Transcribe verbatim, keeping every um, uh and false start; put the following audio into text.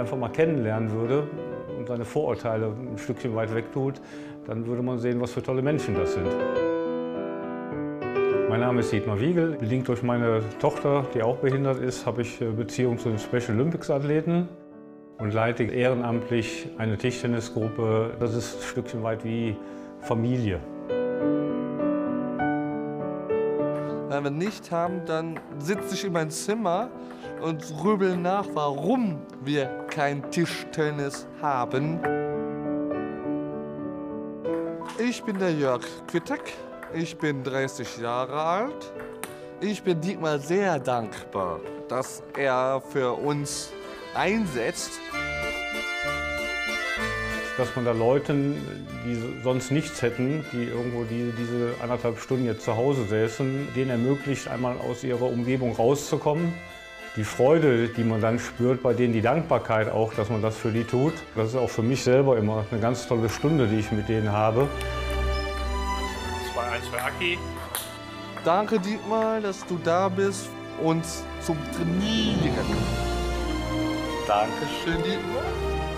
einfach mal kennenlernen würde und seine Vorurteile ein Stückchen weit weg tut, dann würde man sehen, was für tolle Menschen das sind. Mein Name ist Dietmar Wiegel. Bedingt durch meine Tochter, die auch behindert ist, habe ich Beziehung zu den Special Olympics Athleten und leite ehrenamtlich eine Tischtennisgruppe. Das ist ein Stückchen weit wie Familie. Wenn wir nicht haben, dann sitze ich in meinem Zimmer und grübel nach, warum wir kein Tischtennis haben. Ich bin der Jörg Quittek, ich bin dreißig Jahre alt. Ich bin Dietmar sehr dankbar, dass er für uns einsetzt. Dass man da Leuten, die sonst nichts hätten, die irgendwo die, diese anderthalb Stunden jetzt zu Hause säßen, denen ermöglicht, einmal aus ihrer Umgebung rauszukommen. Die Freude, die man dann spürt, bei denen die Dankbarkeit auch, dass man das für die tut. Das ist auch für mich selber immer eine ganz tolle Stunde, die ich mit denen habe. zwei eins für Aki. Danke Dietmar, dass du da bist, uns zum Trainieren. Dankeschön Dietmar.